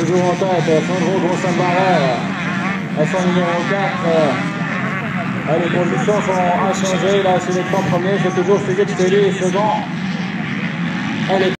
toujours en tête, Sandro Grossin-Barrère à son numéro 4. Les positions sont inchangées, là, sur les 3 premiers, c'est toujours Philippe Stelly, second.